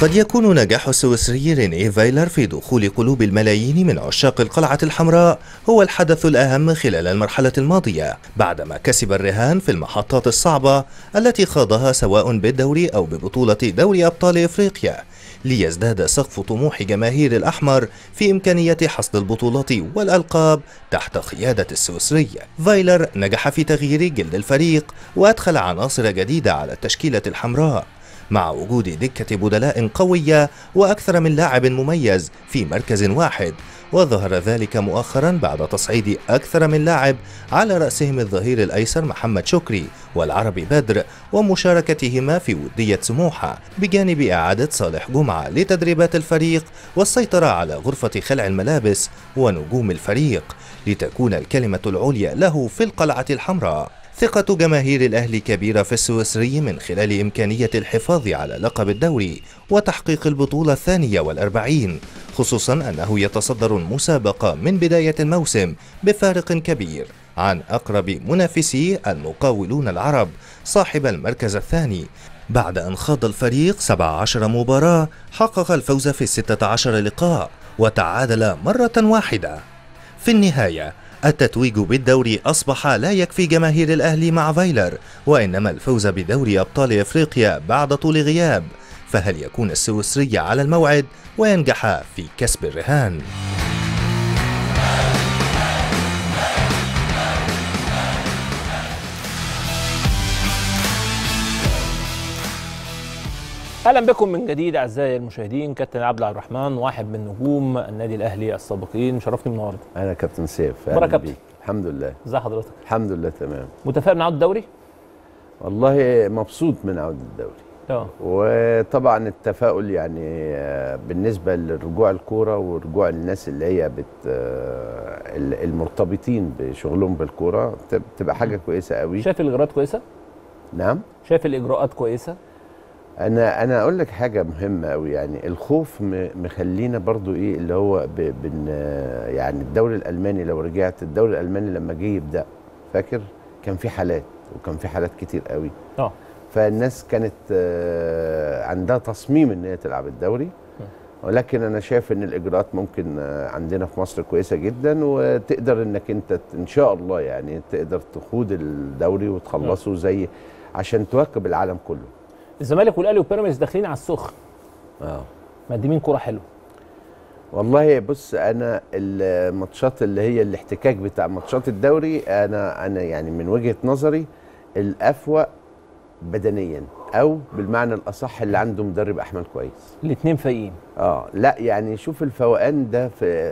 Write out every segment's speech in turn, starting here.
قد يكون نجاح السويسري رينيه فايلر في دخول قلوب الملايين من عشاق القلعة الحمراء هو الحدث الأهم خلال المرحلة الماضية، بعدما كسب الرهان في المحطات الصعبة التي خاضها سواء بالدوري أو ببطولة دوري أبطال إفريقيا، ليزداد سقف طموح جماهير الأحمر في إمكانية حصد البطولات والألقاب تحت قيادة السويسري. فايلر نجح في تغيير جلد الفريق وأدخل عناصر جديدة على التشكيلة الحمراء، مع وجود دكة بدلاء قوية وأكثر من لاعب مميز في مركز واحد، وظهر ذلك مؤخرا بعد تصعيد أكثر من لاعب على رأسهم الظهير الأيسر محمد شكري والعربي بدر، ومشاركتهما في ودية سموحة، بجانب إعادة صالح جمعة لتدريبات الفريق والسيطرة على غرفة خلع الملابس ونجوم الفريق، لتكون الكلمة العليا له في القلعة الحمراء. ثقة جماهير الأهلي كبيرة في السويسري من خلال إمكانية الحفاظ على لقب الدوري وتحقيق البطولة 42، خصوصا أنه يتصدر المسابقة من بداية الموسم بفارق كبير عن أقرب منافسيه المقاولون العرب صاحب المركز الثاني، بعد أن خاض الفريق 17 مباراة حقق الفوز في 16 لقاء وتعادل مرة واحدة. في النهاية التتويج بالدوري أصبح لا يكفي جماهير الأهلي مع فايلر، وإنما الفوز بدوري أبطال إفريقيا بعد طول غياب، فهل يكون السويسري على الموعد وينجح في كسب الرهان؟ اهلا بكم من جديد اعزائي المشاهدين. كابتن عبد الرحمن واحد من نجوم النادي الاهلي السابقين، شرفتني النهارده. انا كابتن سيف. بركة كابتن. الحمد لله. ازي حضرتك؟ الحمد لله تمام. متفائل من عوده الدوري؟ والله مبسوط من عوده الدوري. وطبعا التفاؤل يعني بالنسبه لرجوع الكوره ورجوع الناس اللي هي المرتبطين بشغلهم بالكوره تبقى حاجه كويسه قوي. شايف الاجراءات كويسه؟ نعم. شايف الاجراءات كويسه؟ انا اقول لك حاجه مهمه قوي، يعني الخوف مخلينا برضو ايه اللي هو يعني الدوري الالماني، لو رجعت الدوري الالماني لما جه يبدا فاكر كان في حالات، وكان في حالات كتير قوي. فالناس كانت عندها تصميم ان هي تلعب الدوري، ولكن انا شايف ان الاجراءات ممكن عندنا في مصر كويسه جدا، وتقدر انك انت ان شاء الله يعني تقدر تخوض الدوري وتخلصه زي عشان تواكب العالم كله. الزمالك والاهلي وبيراميدز داخلين على السخن. مقدمين كوره حلوه. والله بص، انا الماتشات اللي هي الاحتكاك بتاع ماتشات الدوري انا يعني من وجهه نظري الافوق بدنيا، او بالمعنى الاصح اللي عنده مدرب احمال كويس. الاثنين فايقين. لا يعني شوف الفوقان ده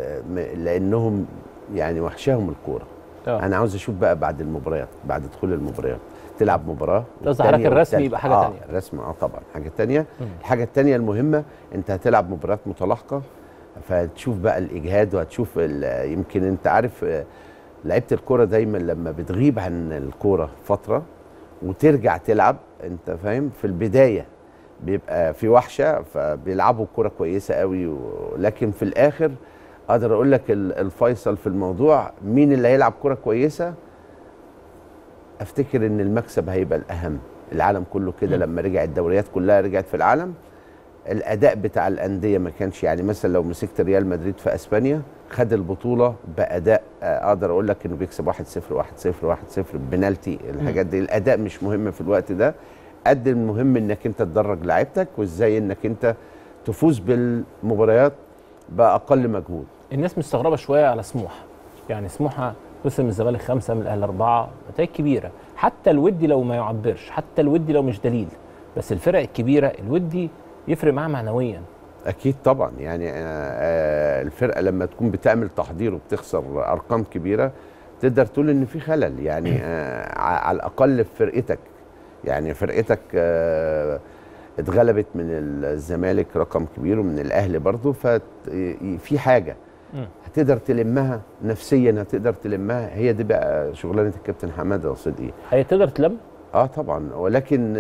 لانهم يعني وحشاهم الكوره. انا عاوز اشوف بقى بعد المباريات، بعد دخول المباريات تلعب مباراه حضرتك الرسمي يبقى حاجه ثانيه. الرسمي طبعا حاجه ثانيه. الحاجه الثانيه المهمه انت هتلعب مباريات متلاحقه، فتشوف بقى الاجهاد، وهتشوف يمكن انت عارف لعيبه الكوره دايما لما بتغيب عن الكوره فتره وترجع تلعب، انت فاهم، في البدايه بيبقى في وحشه فبيلعبوا الكوره كويسه قوي، لكن في الاخر اقدر اقول لك الفيصل في الموضوع مين اللي هيلعب كوره كويسه. افتكر ان المكسب هيبقى الاهم. العالم كله كده لما رجع الدوريات كلها رجعت في العالم، الاداء بتاع الانديه ما كانش، يعني مثلا لو مسكت ريال مدريد في اسبانيا خد البطوله باداء اقدر اقول لك انه بيكسب 1-0 1-0 1-0 بنالتي. الحاجات دي الاداء مش مهم في الوقت ده، قد المهم انك انت تدرج لعيبتك وازاي انك انت تفوز بالمباريات باقل مجهود. الناس مستغربه شويه على سموحه، يعني سموحه خسر من الزمالك 5 من الاهلي 4، نتائج كبيره. حتى الودي لو ما يعبرش، حتى الودي لو مش دليل، بس الفرق الكبيره الودي يفرق معاه معنويا. اكيد طبعا، يعني الفرقه لما تكون بتعمل تحضير وبتخسر ارقام كبيره تقدر تقول ان في خلل، يعني على الاقل في فرقتك، يعني فرقتك اتغلبت من الزمالك رقم كبير ومن الاهلي برضه، ففي حاجه هتقدر تلمها نفسيا، هتقدر تلمها. هي دي بقى شغلانه الكابتن حماده يا صديقي. هي تقدر تلم؟ طبعا، ولكن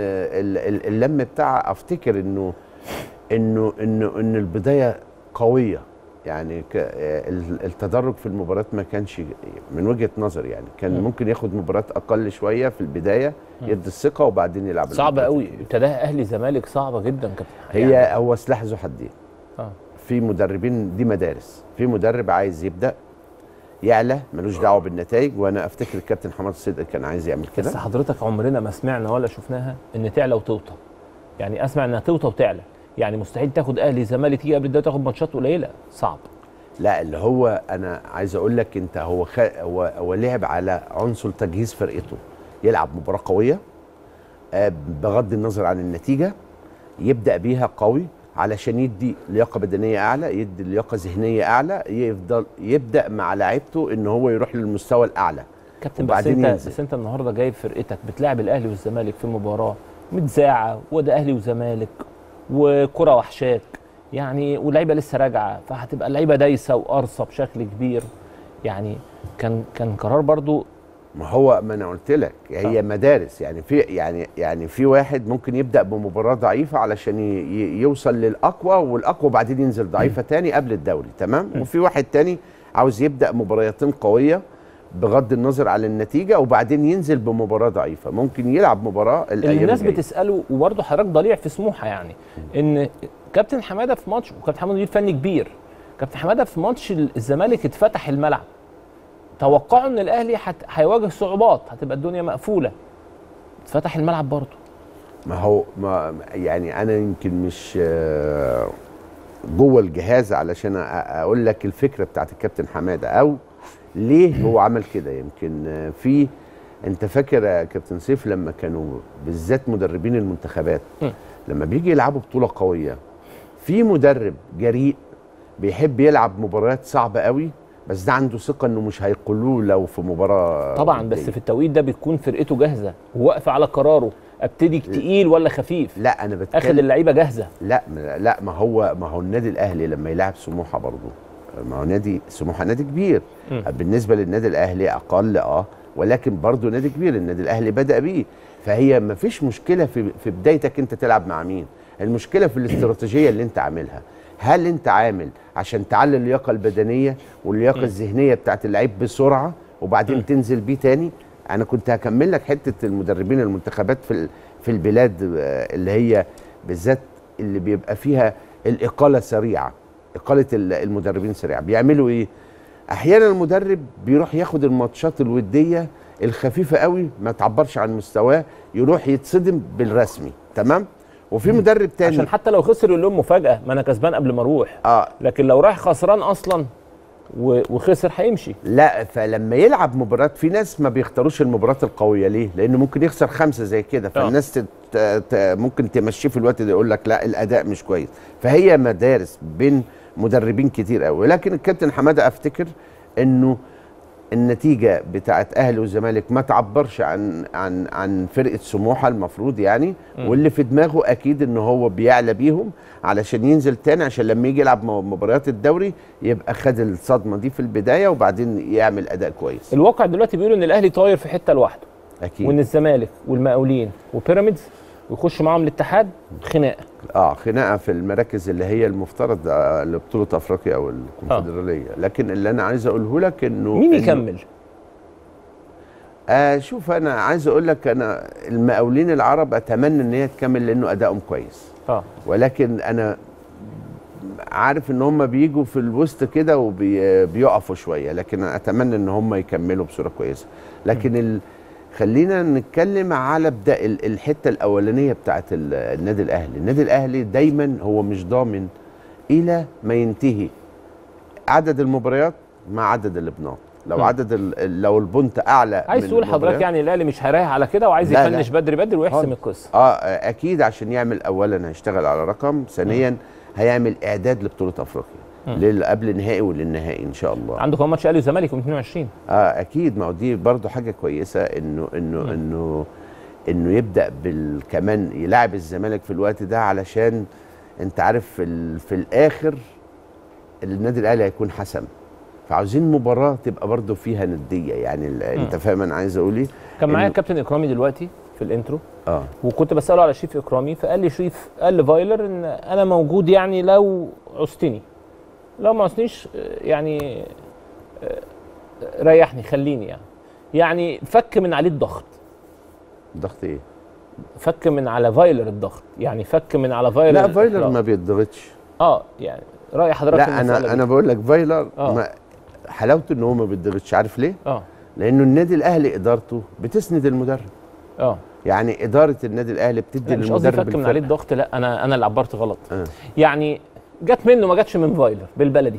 اللم بتاعها افتكر ان البدايه قويه يعني التدرج في المباراه ما كانش من وجهه نظري، يعني كان ممكن ياخد مباراه اقل شويه في البدايه يدي الثقه وبعدين يلعب. صعبه قوي ابتداها اهلي زمالك، صعبه جدا كابتن. هي يعني هو سلاح ذو حدين. في مدربين دي مدارس، في مدرب عايز يبدا يعلى ملوش دعوه بالنتائج، وانا افتكر الكابتن حماد الصدقي كان عايز يعمل كده. بس حضرتك عمرنا ما سمعنا ولا شفناها ان تعلى وتوطى. يعني اسمع انها توطى وتعلى، يعني مستحيل تاخد اهلي زمالك تيجي قبل الدوري تاخد ماتشات قليله، صعب. لا اللي هو انا عايز اقول لك انت هو لعب على عنصر تجهيز فرقته، يلعب مباراه قويه بغض النظر عن النتيجه، يبدا بيها قوي علشان يدي لياقه بدنيه اعلى، يدي لياقه ذهنيه اعلى، يبدا مع لعيبته ان هو يروح للمستوى الاعلى. كابتن بس انت النهارده جايب فرقتك بتلعب الاهلي والزمالك في مباراه متذاعه، وده اهلي وزمالك وكره وحشاك يعني، واللعيبه لسه راجعه، فهتبقى اللعيبه دايسه وقرصه بشكل كبير. يعني كان قرار برضو. ما انا قلت لك هي مدارس، يعني في واحد ممكن يبدا بمباراه ضعيفه علشان يوصل للاقوى، والاقوى بعدين ينزل ضعيفه تاني قبل الدوري، تمام. وفي واحد تاني عاوز يبدا مباريتين قويه بغض النظر عن النتيجه، وبعدين ينزل بمباراه ضعيفه، ممكن يلعب مباراه الايام الناس بتساله، وبرضه حضرتك ضليع في سموحه يعني، ان كابتن حماده في ماتش، وكابتن حماده مدير فني كبير، كابتن حماده في ماتش الزمالك اتفتح الملعب، توقعوا ان الاهلي هيواجه صعوبات، هتبقى الدنيا مقفوله، اتفتح الملعب برضه. ما يعني انا يمكن مش جوه الجهاز علشان اقول لك الفكره بتاعت الكابتن حماده او ليه هو عمل كده. يمكن انت فاكر يا كابتن سيف لما كانوا بالذات مدربين المنتخبات لما بيجي يلعبوا بطوله قويه، في مدرب جريء بيحب يلعب مباريات صعبه قوي، بس ده عنده ثقه انه مش هيقولوه لو في مباراه طبعا بس في التوقيت ده بتكون فرقته جاهزه وواقفه على قراره، ابتدي تقيل ولا خفيف. لا انا بتكلم اخد اللعيبه جاهزه. لا ما هو النادي الاهلي لما يلعب سموحه برضه، ما هو نادي سموحه نادي كبير بالنسبه للنادي الاهلي اقل ولكن برضه نادي كبير، النادي الاهلي بدا بيه، فهي ما فيش مشكله في بدايتك انت تلعب مع مين، المشكله في الاستراتيجيه اللي انت عاملها. هل انت عامل عشان تعلي اللياقه البدنيه واللياقه الذهنيه بتاعت اللعيب بسرعه وبعدين تنزل بيه تاني؟ انا كنت هكمل لك حته المدربين المنتخبات في البلاد اللي هي بالذات اللي بيبقى فيها الاقاله سريعه، اقاله المدربين سريعه، بيعملوا ايه؟ احيانا المدرب بيروح ياخد الماتشات الوديه الخفيفه قوي ما تعبرش عن مستواه، يروح يتصدم بالرسمي، تمام؟ وفي مدرب تاني عشان حتى لو خسر يقول لهم مفاجاه، ما انا كسبان قبل ما اروح. لكن لو رايح خسران اصلا وخسر هيمشي. لا فلما يلعب مباراه، في ناس ما بيختاروش المباراه القويه ليه؟ لانه ممكن يخسر 5 زي كده، فالناس ممكن تمشيه في الوقت ده، يقول لك لا الاداء مش كويس. فهي مدارس بين مدربين كتير قوي، لكن الكابتن حماده افتكر انه النتيجه بتاعت اهلي والزمالك ما تعبرش عن فرقه سموحه المفروض يعني، واللي في دماغه اكيد ان هو بيعلى بيهم علشان ينزل تاني، عشان لما يجي يلعب مباريات الدوري يبقى خد الصدمه دي في البدايه وبعدين يعمل اداء كويس. الواقع دلوقتي بيقول ان الاهلي طاير في حته لوحده اكيد، وان الزمالك والمقاولين وبيراميدز ويخش معاهم الاتحاد خناقه. خناقه في المراكز اللي هي المفترض لبطوله افريقيا او الكونفدراليه. لكن اللي انا عايز اقوله لك انه مين يكمل؟ شوف انا عايز اقول لك، انا المقاولين العرب اتمنى ان هي تكمل لانه ادائهم كويس. ولكن انا عارف ان هم بيجوا في الوسط كده وبيقفوا شويه، لكن اتمنى ان هم يكملوا بصوره كويسه. لكن خلينا نتكلم على الحته الاولانيه بتاعت النادي الاهلي. النادي الاهلي دايما هو مش ضامن الى ما ينتهي عدد المباريات مع عدد الابناط. لو لو البونت اعلى، عايز تقول حضرتك يعني الاهلي مش هيريح على كده وعايز يفنش بدري ويحسم القصه. اكيد، عشان يعمل اولا هيشتغل على رقم، ثانيا هيعمل اعداد لبطوله افريقيا قبل النهائي وللنهائي ان شاء الله. عنده كمان ماتش اهلي وزمالك يوم 22. اكيد، ما هو دي برضه حاجه كويسه انه يبدا كمان يلاعب الزمالك في الوقت ده، علشان انت عارف في الاخر النادي الاهلي هيكون حسم، فعاوزين مباراه تبقى برضه فيها نديه يعني. انت فاهم انا عايز اقول ايه؟ كان معايا الكابتن اكرامي دلوقتي في الانترو، وكنت بساله على شريف اكرامي، فقال لي شريف قال لفايلر ان انا موجود يعني لو عوزتني، لا ما عصنيش يعني ريحني خليني يعني فك من عليه الضغط. الضغط ايه؟ فك من على فايلر الضغط، يعني فك من على فايلر. لا فايلر ما بيتضغطش. يعني راي حضرتك. لا انا بقول لك فايلر حلاوته ان هو ما بيتضغطش، عارف ليه؟ لانه النادي الاهلي ادارته بتسند المدرب. يعني اداره النادي الاهلي بتدي للمدرب. مش قصدي فك من عليه الضغط، لا انا اللي عبرت غلط. يعني جت منه ما جاتش من فايلر بالبلدي.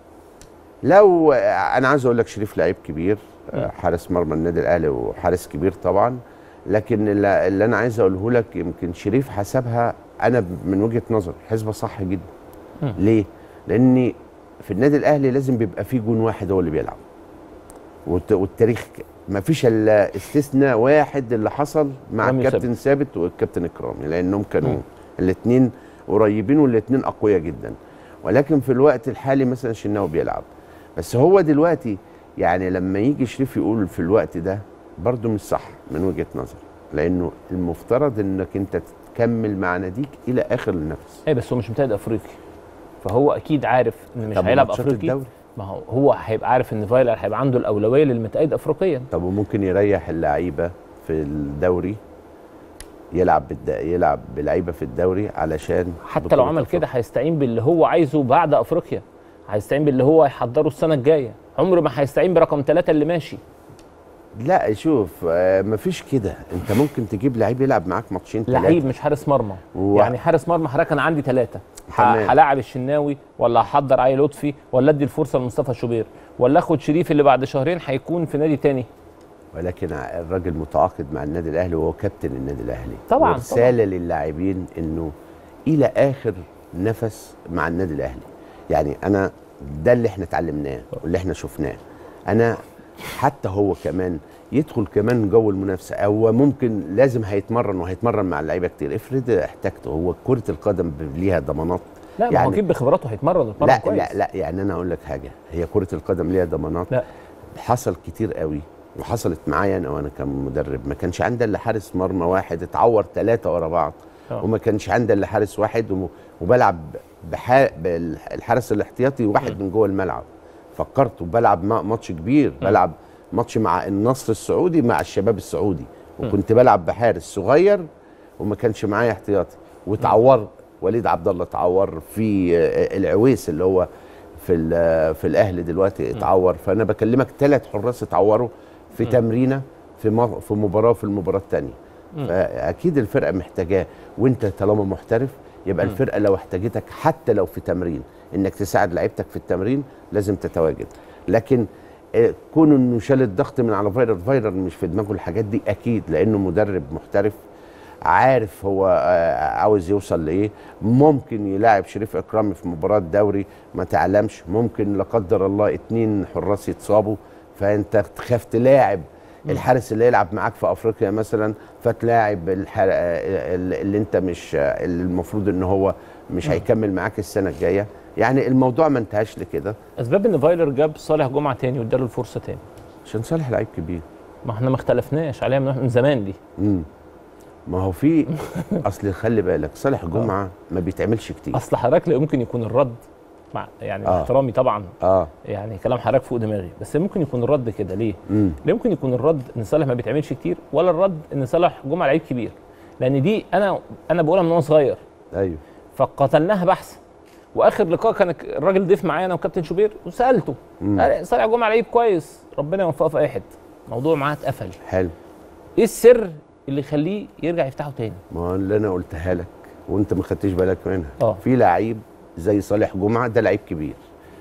لو انا عايز اقول لك شريف لعيب كبير، حارس مرمى النادي الاهلي وحارس كبير طبعا، لكن اللي انا عايز اقوله لك يمكن شريف حسبها انا من وجهه نظري حسبه صح جدا. ليه؟ لان في النادي الاهلي لازم بيبقى فيه جون واحد هو اللي بيلعب، والتاريخ ما فيش الا استثناء واحد اللي حصل مع الكابتن ثابت والكابتن اكرامي، لانهم كانوا الاثنين قريبين والاثنين اقوياء جدا. ولكن في الوقت الحالي مثلا الشناوي بيلعب، بس هو دلوقتي يعني لما يجي شريف يقول في الوقت ده برضه مش صح من وجهه نظر، لانه المفترض انك انت تكمل مع ناديك الى اخر النفس. بس هو مش متعد افريقي، فهو اكيد عارف ان مش هيلعب افريقي. ما هو هيبقى عارف ان فايلر هيبقى عنده الاولويه للمتأيد افريقيا. طب وممكن يريح اللعيبه في الدوري، يلعب بلعيبه في الدوري علشان حتى لو عمل كده هيستعين باللي هو عايزه بعد افريقيا، هيستعين باللي هو هيحضره السنه الجايه، عمره ما هيستعين برقم 3 اللي ماشي. لا شوف مفيش كده، انت ممكن تجيب لعيب يلعب معاك ماتشين 3. لعيب مش حارس مرمى يعني حارس مرمى حضرتك انا عندي 3 هلاعب الشناوي ولا هحضر علي لطفي ولا ادي الفرصه لمصطفى شوبير ولا اخد شريف اللي بعد شهرين هيكون في نادي تاني. ولكن الراجل متعاقد مع النادي الاهلي وهو كابتن النادي الاهلي طبعا. رساله للاعبين انه الى اخر نفس مع النادي الاهلي. يعني انا ده اللي احنا اتعلمناه واللي احنا شفناه. انا حتى هو كمان يدخل كمان جو المنافسه، او ممكن لازم هيتمرن مع اللعيبه كتير. افرض احتاجته، هو كره القدم ليها ضمانات. لا يعني ما هو اكيد بخبراته هيتمرن كويس. لا يعني انا اقول لك حاجه، هي كره القدم ليها ضمانات. لا حصل كتير قوي وحصلت معايا انا وانا كمدرب، ما كانش عندي الا حارس مرمى واحد اتعور 3 ورا بعض، وما كانش عندي الا حارس واحد وبلعب بالحارس الاحتياطي واحد من جوه الملعب. فكرت وبلعب ماتش كبير، بلعب ماتش مع النصر السعودي مع الشباب السعودي، وكنت بلعب بحارس صغير وما كانش معايا احتياطي، وتعور وليد عبد الله، اتعور في العويس اللي هو في الاهلي دلوقتي اتعور. فانا بكلمك 3 حراس اتعوروا في تمرينه في مباراه وفي المباراه الثانيه. فاكيد الفرقه محتاجاه، وانت طالما محترف يبقى الفرقه لو احتاجتك حتى لو في تمرين انك تساعد لعيبتك في التمرين لازم تتواجد. لكن كون انه شال الضغط من على فايلر مش في دماغه الحاجات دي اكيد، لانه مدرب محترف عارف هو عاوز يوصل لايه. ممكن يلاعب شريف اكرامي في مباراه دوري ما تعلمش، ممكن لا قدر الله 2 حراس يتصابوا فانت تخاف تلاعب الحارس اللي يلعب معاك في افريقيا مثلا، فتلاعب اللي انت مش المفروض ان هو مش هيكمل معاك السنه الجايه. يعني الموضوع ما انتهاش لكده. اسباب ان فايلر جاب صالح جمعه تاني واداله الفرصه تاني عشان صالح لعيب كبير. ما احنا ما اختلفناش عليها من زمان دي. ما هو في اصل خلي بالك صالح جمعه ما بيتعملش كتير. اصل حضرتك لا يمكن يكون الرد مع يعني احترامي طبعا يعني كلام حضرتك فوق دماغي، بس ممكن يكون الرد كده ليه؟ لا يمكن يكون الرد ان صالح ما بيتعملش كتير، ولا الرد ان صالح جمعه لعيب كبير، لان دي انا بقولها من وانا صغير. ايوه. فقتلناها بحثا. واخر لقاء كان الراجل ضيف معايا انا وكابتن شوبير وسالته صالح جمعه لعيب كويس ربنا يوفقه في اي حته، الموضوع معاه اتقفل. حلو. ايه السر اللي يخليه يرجع يفتحه تاني؟ ما هو اللي انا قلتها لك وانت ما خدتش بالك منها. في لعيب زي صالح جمعه ده لعيب كبير،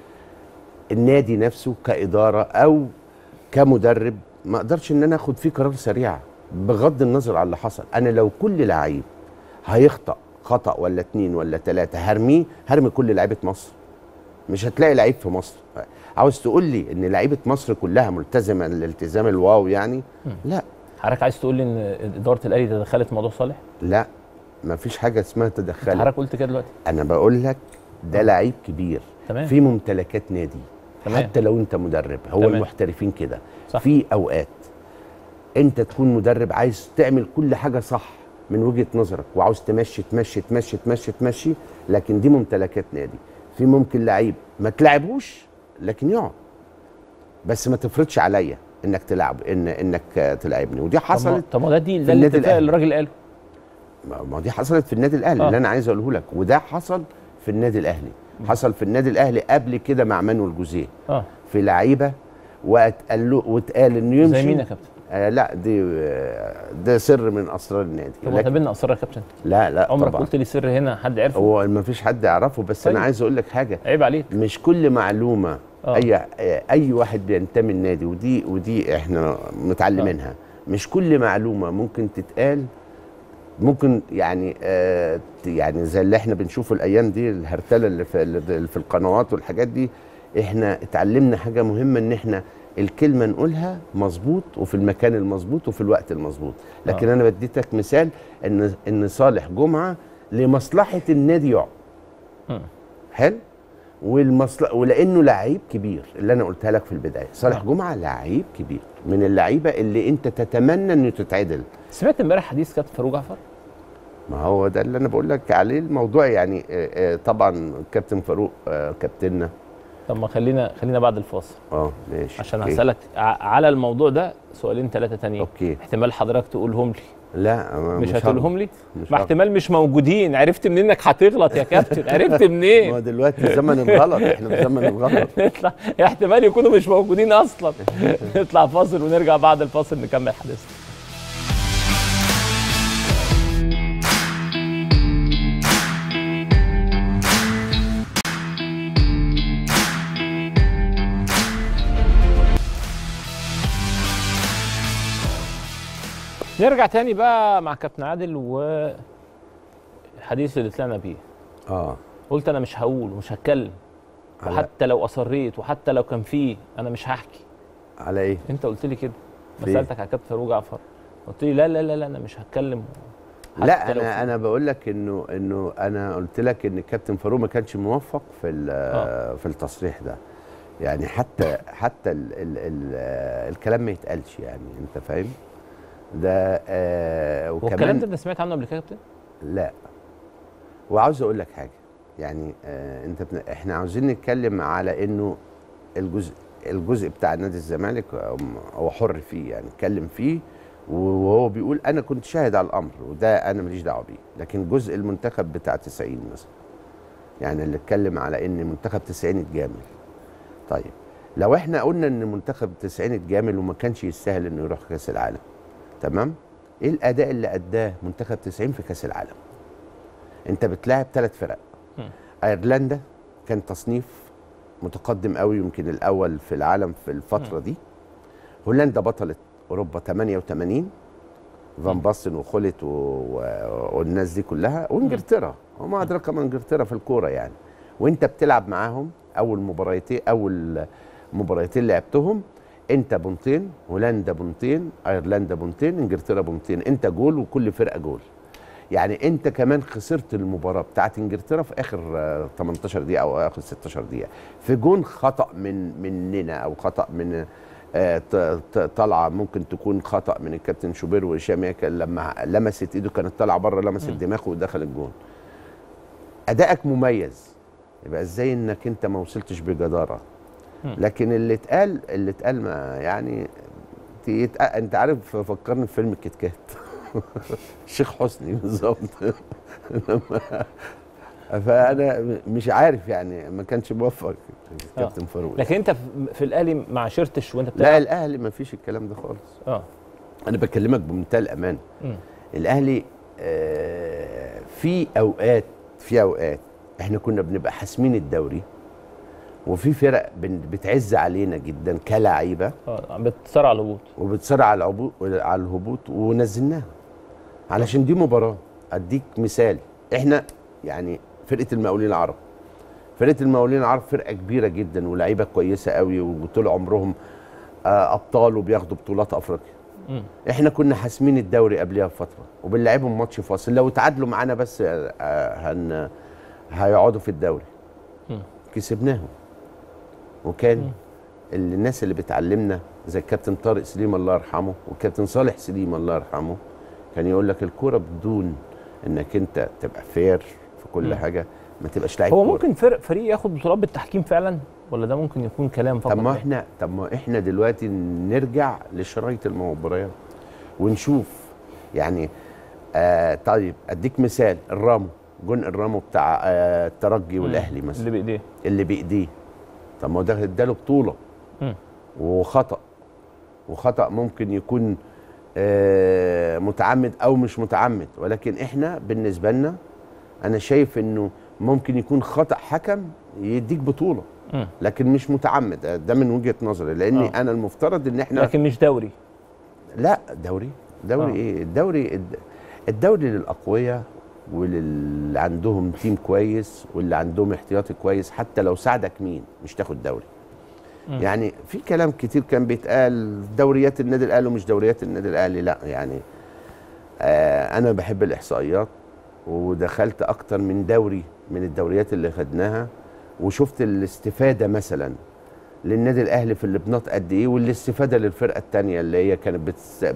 النادي نفسه كاداره او كمدرب ما اقدرش ان انا اخد فيه قرار سريع بغض النظر عن اللي حصل. انا لو كل لعيب هيخطأ خطأ ولا 2 ولا 3 هرمي كل لعيبه مصر، مش هتلاقي لعيب في مصر. عاوز تقول لي ان لعيبه مصر كلها ملتزمه الالتزام الواو يعني؟ لا. حضرتك عايز تقول لي ان اداره الاهلي تدخلت في موضوع صالح؟ لا، ما فيش حاجه اسمها تدخلت. حضرتك قلت كده دلوقتي. انا بقول لك ده لعيب كبير. تمام. في ممتلكات نادي. تمام. حتى لو انت مدرب، هو تمام. المحترفين كده في اوقات انت تكون مدرب عايز تعمل كل حاجه صح من وجهه نظرك، وعاوز تمشي، لكن دي ممتلكات نادي. في ممكن لعيب ما تلعبوش لكن يقعد، بس ما تفرضش عليا انك تلعب انك تلعبني. ودي حصلت. طب ما ده الاتفاق اللي الراجل قاله. ما دي حصلت في النادي الاهلي اللي انا عايز اقوله لك، وده حصل في النادي الاهلي. حصل في النادي الاهلي قبل كده مع مانويل جوزيه في لعيبه واتقال انه يمشي. زي مين يا كابتن؟ لا ده سر من اسرار النادي. طب ما تقابلنا اسرار يا كابتن؟ لا عمرك قلت لي سر هنا حد عرفه؟ هو ما فيش حد يعرفه، بس طيب. انا عايز اقول لك حاجه، عيب عليك. مش كل معلومه اي واحد بينتمي النادي، ودي احنا متعلمينها. مش كل معلومه ممكن تتقال، ممكن يعني يعني زي اللي احنا بنشوفه الايام دي، الهرتله اللي في القنوات والحاجات دي. احنا اتعلمنا حاجه مهمه، ان احنا الكلمه نقولها مظبوط وفي المكان المظبوط وفي الوقت المظبوط. لكن انا بديتك مثال ان صالح جمعه لمصلحه النادي يقعد. حلو. ولانه لعيب كبير، اللي انا قلتها لك في البدايه، صالح جمعه لعيب كبير من اللعيبه اللي انت تتمنى انه تتعدل. سمعت امبارح حديث كابتن فاروق جعفر؟ ما هو ده اللي انا بقول لك عليه الموضوع يعني. طبعا كابتن فاروق كابتننا. طب ما خلينا بعد الفاصل. ماشي. عشان هسألك على الموضوع ده سؤالين 3 تانيين. اوكي. احتمال حضرتك تقولهم لي. لا مش هتقولهم لي؟ ما احتمال مش موجودين. عرفت منين انك هتغلط يا كابتن؟ عرفت منين؟ ما دلوقتي زمن الغلط، احنا في زمن الغلط. نطلع احتمال يكونوا مش موجودين اصلا. نطلع فاصل ونرجع بعد الفاصل نكمل حديثنا. نرجع تاني بقى مع كابتن عادل والحديث اللي طلعنا بيه. قلت انا مش هقول ومش هتكلم، وحتى لو اصريت وحتى لو كان فيه انا مش هحكي. على ايه؟ انت قلت لي كده. سالتك على كابتن فاروق جعفر، قلت لي لا لا لا لا انا مش هتكلم. لا انا بقول لك انه انا قلت لك ان الكابتن فاروق ما كانش موفق في التصريح ده. يعني حتى الكلام ما يتقالش، يعني انت فاهم ده. وكمان والكلام ده انت سمعت عنه قبل كده يا كابتن؟ لا. وعاوز اقول لك حاجه، يعني احنا عاوزين نتكلم على انه الجزء بتاع نادي الزمالك هو حر فيه، يعني اتكلم فيه وهو بيقول انا كنت شاهد على الامر، وده انا ماليش دعوه بيه. لكن جزء المنتخب بتاع 90 مثلا، يعني اللي اتكلم على ان منتخب 90 اتجامل. طيب لو احنا قلنا ان منتخب 90 اتجامل وما كانش يستاهل انه يروح كاس العالم، تمام؟ ايه الاداء اللي اداه منتخب 90 في كاس العالم؟ انت بتلاعب 3 فرق. ايرلندا كان تصنيف متقدم قوي، يمكن الاول في العالم في الفتره دي. هولندا بطله اوروبا 88، فان باستن وخولت والناس دي كلها، وانجلترا وما ادراك ما انجلترا في الكوره يعني. وانت بتلعب معاهم اول مباراتين لعبتهم، انت بونتين، هولندا بونتين، ايرلندا بونتين، انجلترا بونتين، انت جول وكل فرقه جول. يعني انت كمان خسرت المباراه بتاعت انجلترا في اخر 18 دقيقه او اخر 16 دقيقه في جون خطا مننا، او خطا من طلعه ممكن تكون خطا من الكابتن شوبير وهشام ياكل، لما لمست ايده كانت طالعه بره، لمست دماغه ودخل الجون. ادائك مميز، يبقى ازاي انك انت ما وصلتش بجداره؟ لكن اللي اتقال ما يعني انت عارف، فكرني في فيلم الكيت كات. الشيخ حسني بالظبط. فانا مش عارف يعني، ما كانش موفق كابتن فاروق. لكن انت في الاهلي ما عاشرتش وانت بتلعب؟ لا الاهلي ما فيش الكلام ده خالص. انا بكلمك بمنتهى الامان. الاهلي في اوقات احنا كنا بنبقى حاسمين الدوري، وفي فرق بتعز علينا جدا كلاعيبه، بتصارع على الهبوط على الهبوط ونزلناها علشان دي مباراه. اديك مثال، احنا يعني فرقه المقاولين العرب فرقه كبيره جدا ولاعيبه كويسه قوي، وطول عمرهم ابطال وبياخدوا بطولات افريقيا. احنا كنا حاسمين الدوري قبلها بفتره وبنلعبهم ماتش فاصل، لو تعادلوا معانا بس هيقعدوا في الدوري. كسبناهم. وكان الناس اللي بتعلمنا زي الكابتن طارق سليم الله يرحمه والكابتن صالح سليم الله يرحمه، كان يقول لك الكوره بدون انك انت تبقى فير في كل حاجه ما تبقاش لعيب هو كورة. ممكن فريق ياخد بطولات بالتحكيم فعلا، ولا ده ممكن يكون كلام فقط؟ طب ما احنا دلوقتي نرجع لشرايط المباريات ونشوف يعني. طيب اديك مثال، جون الرامو بتاع الترجي والاهلي مثلا، اللي بايديه. طب ما هو ده اداله بطوله. وخطأ ممكن يكون متعمد او مش متعمد، ولكن احنا بالنسبه لنا انا شايف انه ممكن يكون خطأ حكم يديك بطوله، لكن مش متعمد. ده من وجهه نظري، لاني انا المفترض ان احنا، لكن مش دوري. لا دوري ايه؟ الدوري للاقوياء واللي عندهم تيم كويس واللي عندهم احتياطي كويس. حتى لو ساعدك مين مش تاخد دوري. يعني في كلام كتير كان بيتقال دوريات النادي الاهلي ومش دوريات النادي الاهلي. لا يعني انا بحب الاحصائيات، ودخلت اكتر من دوري من الدوريات اللي خدناها، وشفت الاستفاده مثلا للنادي الاهلي في اللبنات قد ايه، والاستفاده للفرقه الثانيه اللي هي كانت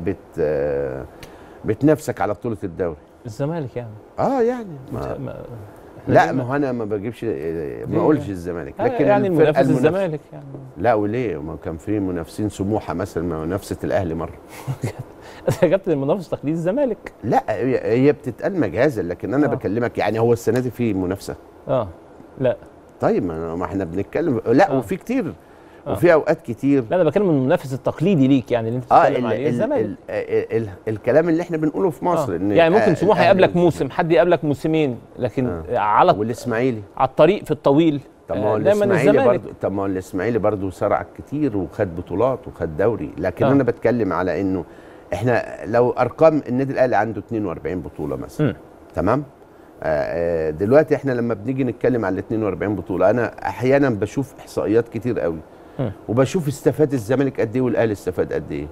بتنافسك على بطوله الدوري. الزمالك يعني يعني لا، ما هو انا ما بجيبش، ما اقولش الزمالك، لكن يعني المنافس الزمالك يعني. لا وليه؟ ما كان في منافسين، سموحه مثلا منافسه الاهلي مره. يا كابتن المنافس تقليدي الزمالك. لا هي بتتقال مجازا، لكن انا بكلمك يعني هو السنه دي في منافسه. لا طيب ما احنا بنتكلم. لا وفي كتير وفي اوقات كتير. لا انا بتكلم من المنافس التقليدي ليك، يعني اللي انت بتتكلم عليه الزمالك. الكلام اللي احنا بنقوله في مصر إن يعني ممكن سموحه يقابلك موسم، حد يقابلك موسمين، لكن والاسماعيلي على الطريق في الطويل. طب ما هو الاسماعيلي برضه، الاسماعيلي برضه سرع كتير وخد بطولات وخد دوري، لكن انا بتكلم على انه احنا لو ارقام النادي الاهلي عنده 42 بطوله مثلا. تمام. دلوقتي احنا لما بنيجي نتكلم على ال 42 بطوله، انا احيانا بشوف احصائيات كتير قوي، وبشوف استفاد الزمالك قد ايه والاهلي استفاد قد ايه،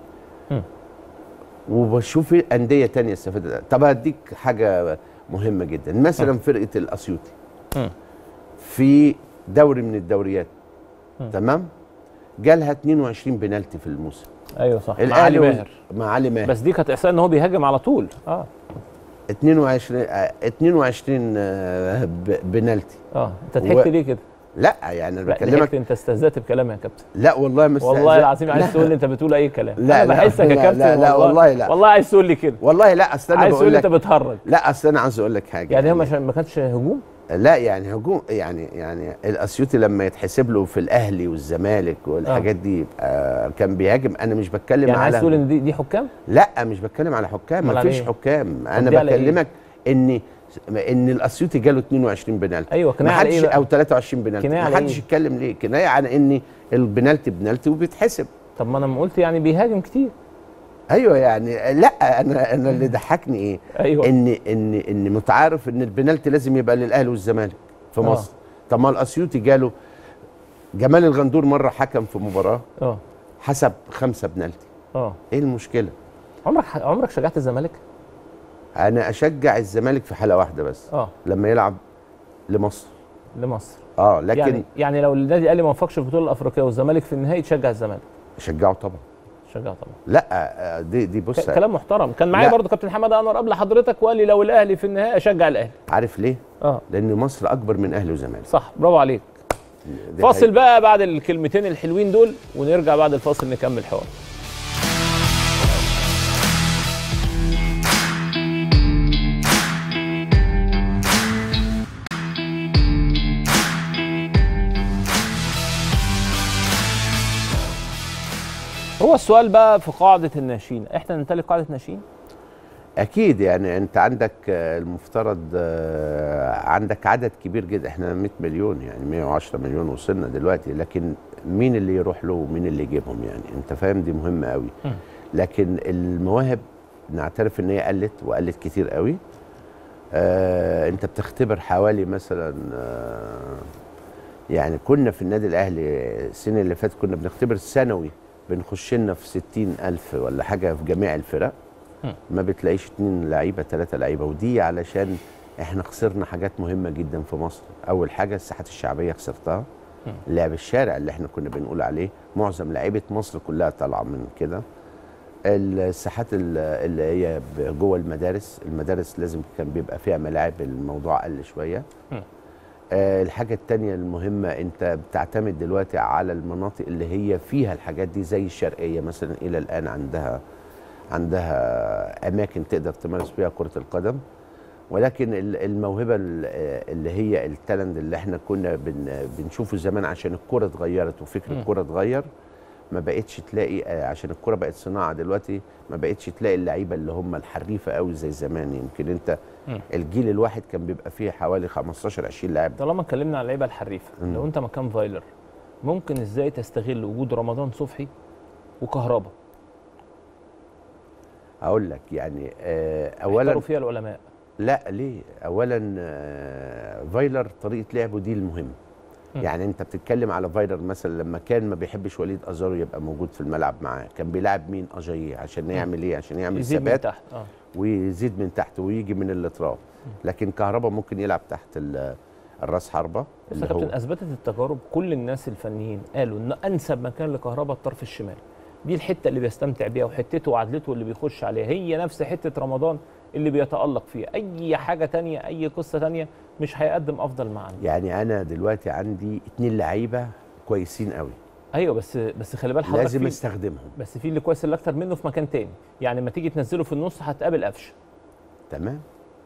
وبشوف انديه ثانيه استفادت. طب هديك حاجه مهمه جدا، مثلا فرقه الاسيوطي في دوري من الدوريات، تمام، جالها 22 بنالتي في الموسم. ايوه صح، مع علي ماهر. مع علي ماهر، بس دي كانت احصاء ان هو بيهاجم على طول. 22 بنالتي. انت ضحكت ليه كده؟ لا يعني انا بكلمك، انت استهزأت بكلامي يا كابتن. لا والله مش والله العظيم عايز تقول لي انت بتقول اي كلام. لا انا بحسك يا كابتن. لا والله لا والله عايز تقول لي كده. والله لا، اصل انا بقول لك انت بتهرج. لا اصل انا عايز اقول لك حاجه. يعني هو ما كانش هجوم؟ لا يعني هجوم، يعني الاسيوطي لما يتحسب له في الاهلي والزمالك والحاجات دي يبقى كان بيهاجم. انا مش بتكلم يعني على، عايز تقول ان دي حكام؟ لا مش بتكلم على حكام، ما فيش حكام. انا بكلمك ان الاسيوطي جاله 22 بنالتي. ايوه كنايه على ايه بقى؟ او 23 بنالتي. ما حدش يتكلم ليه كنايه على ان البنالتي بنالتي وبيتحسب. طب ما انا قلت يعني بيهاجم كتير. ايوه يعني لا انا اللي ضحكني ايه؟ أيوة. ان متعارف ان البنالتي لازم يبقى للاهلي والزمالك في مصر. طب ما الاسيوطي جاله جمال الغندور مره حكم في مباراه حسب 5 بنالتي. ايه المشكله؟ عمرك شجعت الزمالك؟ انا اشجع الزمالك في حاله واحده بس، لما يلعب لمصر. لكن يعني لو النادي الاهلي ما وفقش في البطوله الافريقيه والزمالك في النهائي تشجع الزمالك؟ شجعه طبعا. لا دي بص، كلام محترم. كان معايا برضو كابتن حماده انور قبل حضرتك وقال لي لو الاهلي في النهائي اشجع الاهلي. عارف ليه؟ لان مصر اكبر من اهلي وزمالك. صح، برافو عليك. فاصل بقى بعد الكلمتين الحلوين دول، ونرجع بعد الفاصل نكمل حوار. هو السؤال بقى في قاعدة الناشئين، احنا نمتلك قاعدة ناشئين؟ اكيد. يعني انت عندك المفترض عندك عدد كبير جدا، احنا 100 مليون يعني 110 مليون وصلنا دلوقتي، لكن مين اللي يروح له ومين اللي يجيبهم؟ يعني انت فاهم، دي مهمة قوي. لكن المواهب نعترف ان هي قلت كتير قوي. انت بتختبر حوالي مثلا يعني كنا في النادي الاهلي السنة اللي فاتت كنا بنختبر سنوي، بنخش لنا في 60,000 ولا حاجه في جميع الفرق. ما بتلاقيش 2 لعيبه 3 لعيبه، ودي علشان احنا خسرنا حاجات مهمه جدا في مصر. اول حاجه الساحات الشعبيه خسرتها، لعب الشارع اللي احنا كنا بنقول عليه، معظم لعيبه مصر كلها طالعه من كده. الساحات اللي هي جوه المدارس لازم كان بيبقى فيها ملاعب، الموضوع قل شويه. الحاجة التانية المهمة، انت بتعتمد دلوقتي على المناطق اللي هي فيها الحاجات دي، زي الشرقية مثلا الى الان عندها اماكن تقدر تمارس فيها كرة القدم. ولكن الموهبة اللي هي التالنت اللي احنا كنا بنشوفه زمان، عشان الكرة اتغيرت وفكر الكرة اتغير، ما بقتش تلاقي، عشان الكرة بقت صناعة دلوقتي، ما بقتش تلاقي اللعيبة اللي هم الحريفة قوي زي زمان. يمكن انت الجيل الواحد كان بيبقى فيه حوالي 15 20 لاعب. طالما اتكلمنا عن اللعيبة الحريفة، لو انت مكان فايلر ممكن ازاي تستغل وجود رمضان صبحي وكهربا؟ اقول لك يعني اولا اختاروا فيها العلماء. لا ليه؟ اولا فايلر طريقة لعبه دي المهم. يعني انت بتتكلم على فايلر مثلا لما كان ما بيحبش وليد ازارو يبقى موجود في الملعب معاه، كان بيلعب مين؟ اجاييه، عشان يعمل ايه؟ عشان يعمل ثبات ويزيد من تحت ويجي من الاطراف. لكن كهربا ممكن يلعب تحت الراس حربه. بس يا كابتن اثبتت التجارب، كل الناس الفنيين قالوا ان انسب مكان لكهربا الطرف الشمال، دي الحته اللي بيستمتع بيها وحتته وعدلته اللي بيخش عليها، هي نفس حته رمضان اللي بيتالق فيها. اي حاجه تانية، اي قصه تانية مش هيقدم افضل ما عنده. يعني انا دلوقتي عندي 2 لعيبه كويسين قوي. ايوه بس خلي بال حضرتك، لازم استخدمهم. بس في اللي كويس اللي اكتر منه في مكان تاني، يعني لما تيجي تنزله في النص هتقابل قفشه. تمام.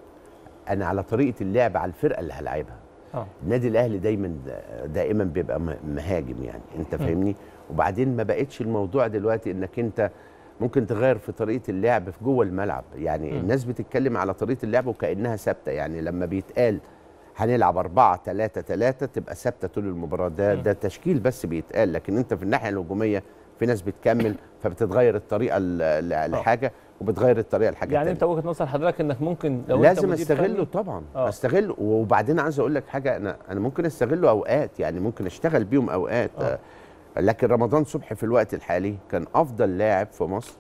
انا على طريقه اللعب، على الفرقه اللي هلعبها. النادي الاهلي دائما بيبقى مهاجم، يعني انت فاهمني. وبعدين ما بقتش الموضوع دلوقتي انك انت ممكن تغير في طريقه اللعب في جوه الملعب. يعني الناس بتتكلم على طريقه اللعب وكانها ثابته، يعني لما بيتقال هنلعب 4-3-3 تبقى ثابته طول المباراه. ده تشكيل بس بيتقال، لكن انت في الناحيه الهجوميه في ناس بتكمل فبتتغير الطريقه لحاجه وبتغير الطريقه لحاجه يعني تانية. انت وجهه نظر حضرتك انك ممكن لو لازم استغله طبعا. استغله. وبعدين عايز اقول لك حاجه، انا ممكن استغله اوقات، يعني ممكن اشتغل بيهم اوقات. لكن رمضان صبحي في الوقت الحالي كان افضل لاعب في مصر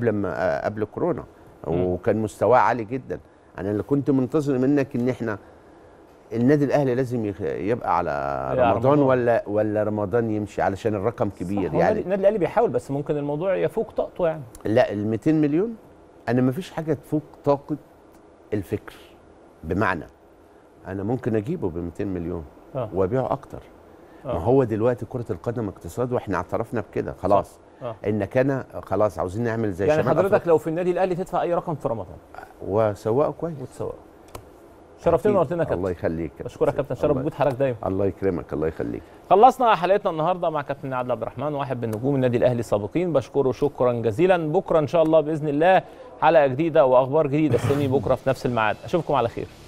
قبل كورونا، وكان مستواه عالي جدا. انا اللي كنت منتظر منك ان احنا النادي الاهلي لازم يبقى على رمضان ولا رمضان يمشي، علشان الرقم كبير. يعني النادي الاهلي بيحاول، بس ممكن الموضوع يفوق طاقته. يعني لا، ال 200 مليون انا ما فيش حاجه تفوق طاقه الفكر. بمعنى انا ممكن اجيبه ب 200 مليون وابيعه اكتر. ما هو دلوقتي كره القدم اقتصاد، واحنا اعترفنا بكده خلاص. انك انا خلاص عاوزين نعمل زي يعني حضرتك لو في النادي الاهلي تدفع اي رقم في رمضان وسواقه كويس وتسوقه. شرفتنا ونورتنا يا كابتن. الله يخليك. بشكرك يا كابتن، شرف وجود حضرتك دايما. الله يكرمك. الله يخليك. خلصنا حلقتنا النهارده مع كابتن عادل عبد الرحمن، واحد من نجوم النادي الاهلي السابقين. بشكره شكرا جزيلا. بكره ان شاء الله باذن الله حلقه جديده واخبار جديده. استني بكره في نفس الميعاد. اشوفكم على خير.